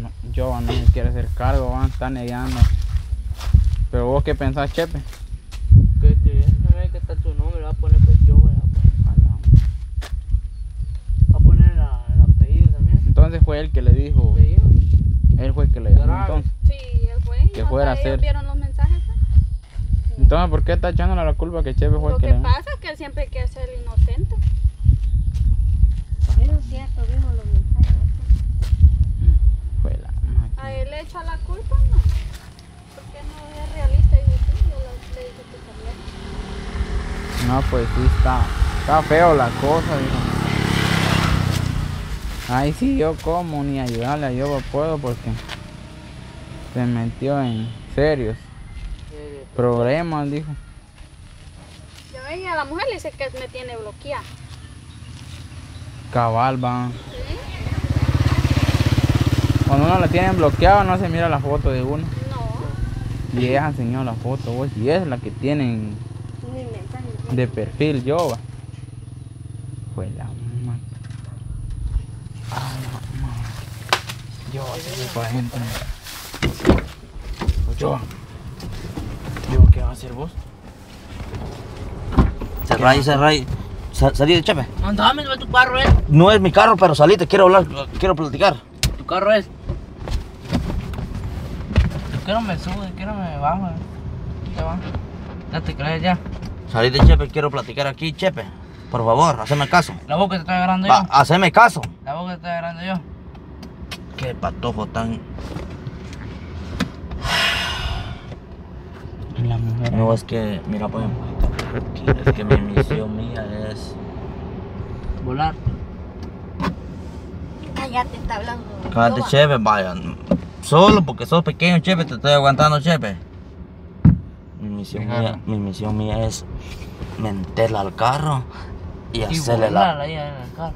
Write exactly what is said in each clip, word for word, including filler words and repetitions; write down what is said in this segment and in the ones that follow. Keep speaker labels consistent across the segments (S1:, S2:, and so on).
S1: yo no me quiere hacer cargo, van a estar negando. Pero vos qué pensás, Chepe?
S2: Que te no ve que está tu nombre, va a poner pues yo, va a poner, va a poner la, el apellido también.
S1: Entonces fue él que le dijo.
S2: ¿Apellido?
S1: Él fue el que le llamó entonces.
S3: Sí, él fue.
S1: Que fuera a hacer.
S3: Ellos vieron los mensajes. ¿Eh?
S1: Entonces, ¿por qué está echándole la culpa que Chepe fue
S3: Lo
S1: el que
S3: que
S1: le llamó?
S3: pasa es que él siempre quiere ser inocente.
S4: Pero es cierto, vimos los mensajes.
S1: Fue la máquina.
S3: A él le echa la culpa, ¿no? Porque no es realista y dice, sí, yo le, le dije que saliera.
S1: No, pues sí está, está feo la cosa, dijo. Ahí sí yo como ni ayudarle a yo puedo porque se metió en serios problemas, dijo.
S3: Ya ven, a la mujer le dice que me tiene bloqueada.
S1: Cabal, va.
S3: ¿Sí?
S1: Cuando uno le tienen bloqueado no se mira la foto de uno.
S3: No.
S1: Y ella enseñó la foto, vos, y es la que tienen
S4: Ni mensajes.
S1: de perfil yo, va. Fue la mamá. Ah, la mamá. Yo así para adentro. Pues yo. Yo, ¿qué vas a hacer vos?
S5: Cerra ahí, cerra ahí. Sa- Salí de Chepe.
S2: Andame, no es tu carro, eh.
S5: No es mi carro, pero salí, te quiero hablar, quiero platicar.
S2: Tu carro es. Yo quiero me sube, quiero me bajo. eh. ¿Qué va? Ya te crees ya.
S5: Salí de Chepe, quiero platicar aquí, Chepe. Por favor, haceme caso.
S2: La boca te estoy agarrando
S5: Va,
S2: yo.
S5: haceme caso.
S2: La boca te estoy agarrando yo.
S5: Qué patojo tan...
S1: La mujer.
S5: No, es que, mira, pues, es que mi misión mía es...
S2: Volar.
S4: Cállate, está hablando.
S5: Cállate,
S4: Loba.
S5: Chepe, vaya. Solo porque sos pequeño, Chepe, te estoy aguantando, Chepe. Mi misión
S1: Claro.
S5: mía, mi misión mía es meterla al carro y
S2: Y
S5: hacerle
S2: volar
S5: la...
S2: ahí en el carro.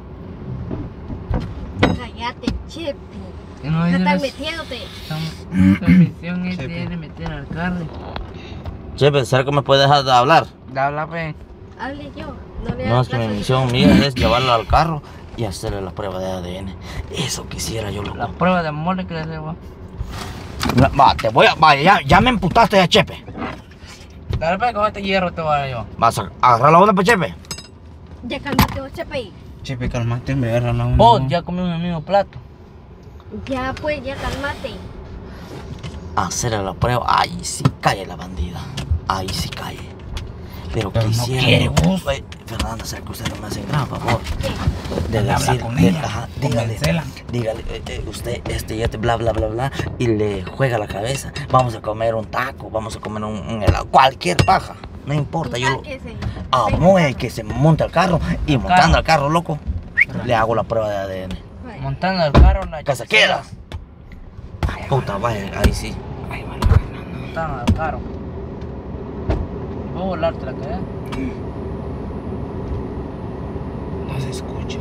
S4: Cállate, Chepe.
S2: Y no
S4: No
S2: dices-
S4: estás metiéndote.
S2: Estamos- Tu misión es de meter al carro.
S5: Chepe, ¿será que me puedes dejar de hablar?
S2: Habla, pues.
S4: Hable yo. No le
S5: No,
S4: hagas
S5: es que mi
S4: caso.
S5: misión mía es llevarla al carro y hacerle la prueba de A D N. Eso quisiera yo, loco.
S2: La prueba de amor que le hacemos.
S5: No, va, te voy a... Vaya, ya, ya me emputaste ya, Chepe.
S2: Dale, pues, con este hierro te voy a dar yo.
S5: ¿Vas a agarrar la onda, pues, Chepe?
S4: Ya cálmate vos, Chepe.
S1: Chepe, calmate, me agarra la una.
S2: Vos ya comí el mismo plato.
S4: Ya pues, ya cálmate.
S5: Hacerle la prueba. Ay, sí cae la bandida. Ahí sí cae. Pero,
S1: Pero no
S5: quisiera...
S1: quiere, vos.
S5: Ay, Fernanda, ¿será que usted no me hace gran favor? De
S1: Habla
S5: decir,
S1: con
S5: de-
S1: ella,
S5: ajá, dígale,
S1: convéncela.
S5: dígale, eh, eh, usted, este y este, bla, bla, bla, bla, y le juega la cabeza. Vamos a comer un taco, vamos a comer un, un helado, cualquier paja, no importa, yo lo...
S4: Sáquese.
S5: Amo es que se monta al carro y
S2: Al
S5: montando
S2: carro.
S5: al carro, loco, le hago la prueba de A D N.
S4: Vaya.
S2: Montando el carro, la
S5: Que se queda. Puta, vaya, ahí sí.
S1: Ahí va la Fernanda.
S2: Montando el carro. Voy a volarte la cabeza.
S1: No se escucha.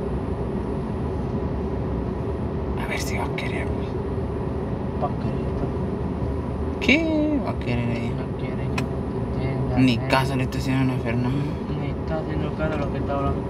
S1: A ver si va a querer, güey.
S2: Paquerito.
S1: ¿Qué va a querer ella?
S2: No quiere que te entienda.
S1: Ni
S2: eh.
S1: caso le está haciendo a la Fernanda.
S2: Ni está haciendo caso a lo que está hablando.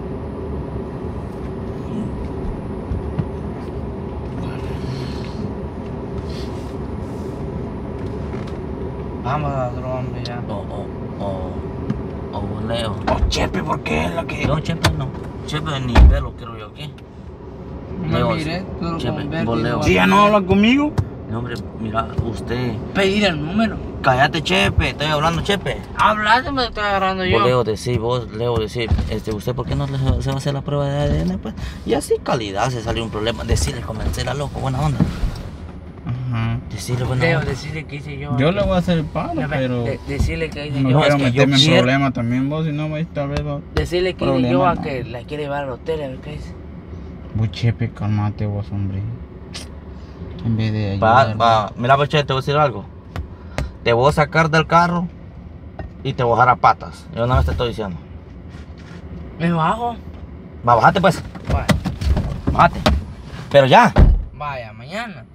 S2: Vamos a otro hombre ya.
S5: O, o, o, o voleo.
S1: Oh, Chepe, ¿por qué es la que...?
S5: No, Chepe, no. Chepe, ni verlo quiero yo aquí.
S2: No
S5: Leo,
S2: mire, tú
S5: Chepe,
S2: con Bertie
S5: voleo.
S2: no vas
S1: ¿Sí ya no habla conmigo?
S5: No, hombre, mira, usted...
S2: pedir el número.
S5: Cállate, Chepe, estoy hablando, Chepe.
S2: Hablaste, me estoy agarrando yo.
S5: Vos Leo decir, vos Leo decir, este, ¿usted por qué no le- se va a hacer la prueba de A D N? Pues, y así calidad se salió un problema. Decirle, convencerla, loco, buena onda.
S1: Ajá.
S5: Decirle, buena
S2: Leo,
S5: onda.
S2: decirle que hice yo.
S1: Yo le voy a hacer el paro,
S2: Ya ve,
S1: pero...
S2: de- decirle que hice
S1: No
S2: yo.
S1: quiero
S5: es que yo
S1: meterme en
S5: quiero-
S1: problemas también vos, si no vais tal vez va...
S2: Decirle que hice
S1: Problema,
S2: yo a
S1: no.
S2: que la quiere llevar al hotel, a ver qué dice.
S1: Vos, Chepe, calmate vos, hombre. En vez de
S5: Va,
S1: ayudar.
S5: va, mira, pues, Che, te voy a decir algo. Te voy a sacar del carro y te voy a dejar a patas. Yo una vez te estoy diciendo.
S2: Me bajo.
S5: Va, bájate, pues.
S2: Vaya,
S5: Bájate. Pero ya.
S2: vaya, mañana.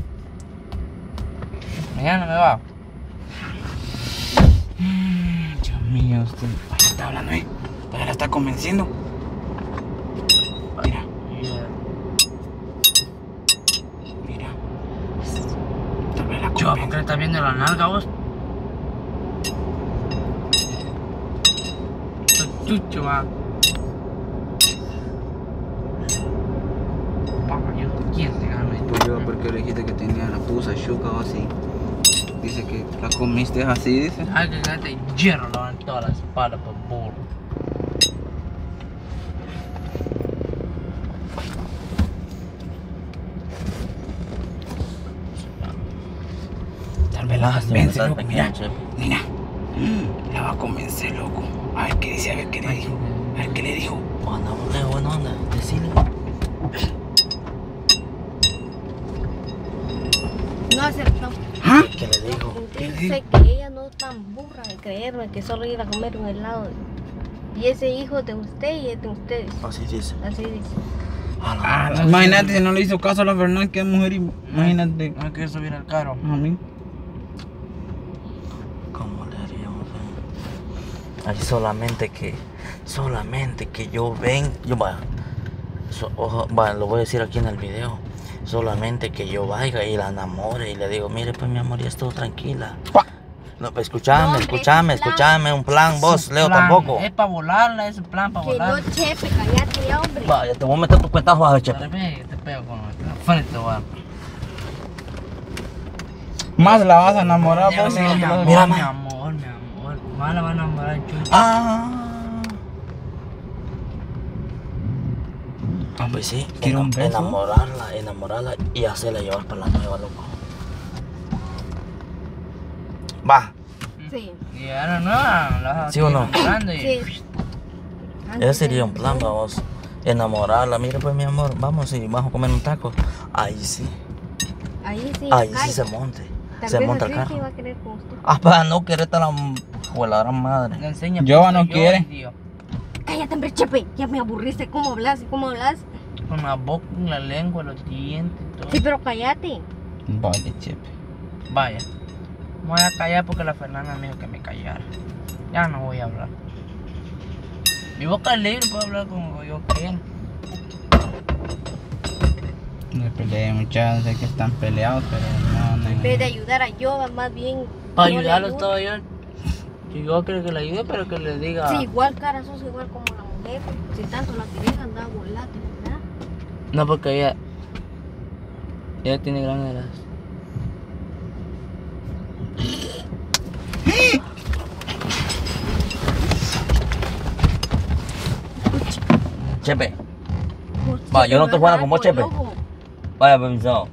S2: Mañana me bajo.
S1: Dios mío, usted... Ay, está hablando, ¿eh? Todavía la está convenciendo. Mira.
S2: Yo, ¿por qué le estás viendo la nalga vos? Chucho, va. Papá, yo, ¿quién te gana?
S1: Pues yo, porque le dijiste que tenía la pusa chuca o así. Dice que la comiste así, dice.
S2: Ay, que gante hierro lo van toda la espalda, por burro.
S1: Tal vez la convence, loco, mira.
S5: Chepe.
S1: Mira. Mm, La va a convencer, loco. A ver qué dice, a ver qué le dijo. A ver qué le dijo.
S5: Anda, boludo, buena onda. Decile.
S4: No aceptó.
S1: ¿Ah?
S5: ¿Qué le dijo?
S4: Dice que ella no es tan burra de creerme que solo ir a comer un helado. Y ese hijo es de usted y es de ustedes.
S5: Así dice.
S4: Así dice.
S1: Ah, no, imagínate si no le hizo caso a la Fernández, que es mujer. y- Imagínate.
S2: No hay que subir el carro.
S1: A mí.
S5: ¿Cómo le haríamos? eh? Ahí solamente que, solamente que yo ven, yo va, so, ojo, va, lo voy a decir aquí en el video. Solamente que yo vaya y la enamore y le digo, mire pues mi amor, ya estoy tranquila.
S1: Pa.
S5: No, pues, escúchame,
S4: No, hombre,
S5: escúchame,
S4: es un plan.
S5: escúchame, un plan, vos, Leo
S2: Plan,
S5: tampoco.
S2: Es para volarla, es un plan para
S4: Que no,
S2: volar.
S4: Chepe, cállate ya, hombre.
S5: Vaya, te voy a meter tu cuenta bajo, chepe.
S2: Dale, te pego con la frente, va.
S1: Más la vas a enamorar, pues.
S2: Mi
S1: si no te la-
S2: amor,
S5: Mira,
S2: mi
S5: ma.
S2: amor, mi amor. Más la van a enamorar chucho.
S5: Ah. Ah, pues sí,
S1: ¿Quiere un
S5: ena-
S1: beso?
S5: enamorarla, enamorarla y hacerla llevar para la nueva, loco. Va,
S4: Sí.
S2: Y ahora no, la
S5: ¿Sí o no?
S2: enamorando y-
S4: Sí.
S5: ese sería un plan, vamos. Enamorarla, mira pues mi amor, vamos y vamos a comer un taco. Ahí sí,
S4: Ahí sí.
S5: ahí
S4: cae.
S5: sí se monte,
S4: Tal
S5: se
S4: vez
S5: monta el
S4: así sí
S5: carro.
S4: va a querer con usted.
S5: Ah, para no quererte la o la gran madre.
S2: Le enseña
S1: Yo
S2: puesta
S1: no
S2: yo,
S1: quiere.
S2: tío.
S4: Cállate, hombre, Chepe. Ya me aburriste. ¿Cómo hablas? ¿Cómo hablas?
S2: Con la boca, la lengua, los dientes y todo.
S4: Sí, pero cállate.
S1: Vale, chepe.
S2: Vaya. Me voy a callar porque la Fernanda me dijo que me callara. Ya no voy a hablar. Mi boca es libre, puedo hablar como yo quiera.
S1: No peleé, muchachos, sé que están peleados, pero no, no.
S4: En vez de ayudar a Yoba, más bien.
S2: Para
S4: no le
S2: ayudarlo
S4: ayuda.
S2: todo yo. Si yo creo que le ayude, pero que le diga.
S4: Sí, igual cara sos igual como la mujer. Si tanto la querés, anda a volarte, ¿verdad?
S2: No, porque ella. Ella tiene gran edad.
S5: Chepe,
S4: Pues,
S5: Va, yo no estoy jugando con vos,
S4: Chepe.
S5: Chepe. vaya permiso.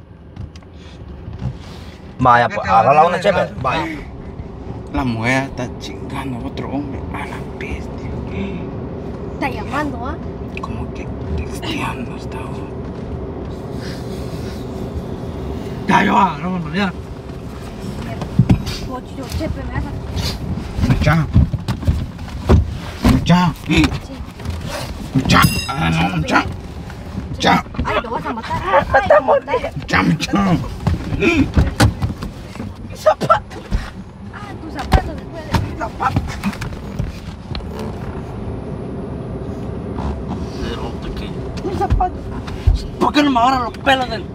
S5: Vaya, pues, agarra la una, Chepe. Vaya.
S1: La mujer está chingando a otro hombre. A la bestia.
S4: Está llamando, ¿ah?
S1: Como que texteando está.
S2: Ya, yo va, no me olvidar.
S4: Pocho, Chepe, me vas a.
S1: Mucha. Mucha. Mucha. Ah, no, mucha. Mucha.
S4: Ay, lo vas a matar. Ay, lo vas a matar.
S1: Mucha, mucha.
S4: Ah, tus zapatos después de.
S5: Pero, ¿qué?
S4: Tus zapatos.
S2: ¿Por qué no me agarran los pelos del.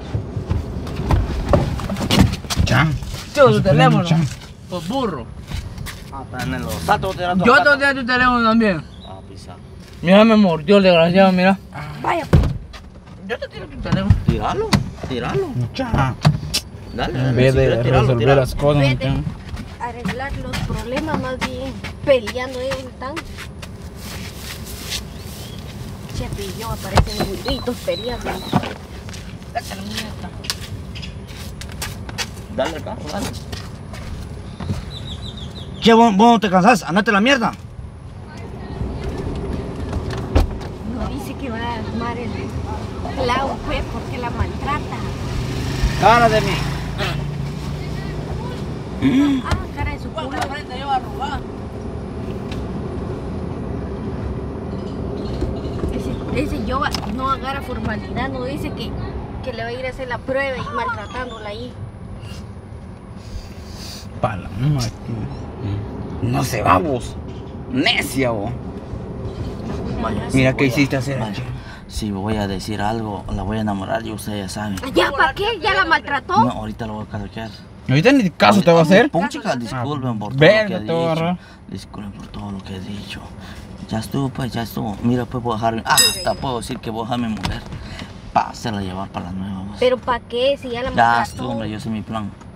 S1: Mucha.
S2: Tío, su teléfono?
S1: Mucha.
S2: Por burro.
S5: Ah, está en el sato, te
S2: Yo te doy tu teléfono también.
S5: Ah, pisa.
S2: Mira, me mordió el desgraciado, mira.
S4: Vaya,
S2: Yo te tiro tu teléfono.
S5: Tíralo, tíralo.
S1: Mucha.
S5: Dale,
S1: En
S5: dale.
S1: vez
S5: si
S1: de
S5: quieres, tíralo,
S1: resolver
S5: tíralo.
S1: las cosas,
S4: vete
S1: mucha.
S4: a arreglar los problemas, más bien peleando ellos están. Chepe y yo aparecen burritos peleando.
S2: Cállate, muñeca.
S5: Dale el carro, dale. ¿Qué, vos, vos no te cansás? Andate a la mierda.
S4: No dice que va a armar el clavo, pues, porque la maltrata.
S5: Cara de mí.
S4: Ah, cara de su culo.
S2: ¿Cuál frente yo voy a robar?
S4: Ese, ese yo no agarra formalidad, no dice que, que le va a ir a hacer la prueba y maltratándola ahí.
S1: Pala, madre. No se va vos. Necia vos.
S5: Vaya,
S1: Mira
S5: si
S1: qué
S5: voy a-
S1: hiciste hacer.
S5: vaya, Si voy a decir algo, la voy a enamorar y usted ya sabe.
S4: ¿Ya para qué? ¿Ya la maltrató?
S5: No, ahorita lo voy a caduquear.
S1: Ahorita ni caso te va a hacer.
S5: Puchica, disculpen por todo
S1: Verga,
S5: lo que
S1: te voy a
S5: he dicho.
S1: agarrar.
S5: Disculpen por todo lo que he dicho. Ya estuvo, pues, ya estuvo. Mira, pues voy a dejarme. Ah, hasta puedo decir que voy a dejar a mi mujer. Para hacerla llevar para la nueva. Pues.
S4: Pero ¿para qué? Si ya la
S5: Ya
S4: maltrató.
S5: estuvo, hombre, yo sé mi plan.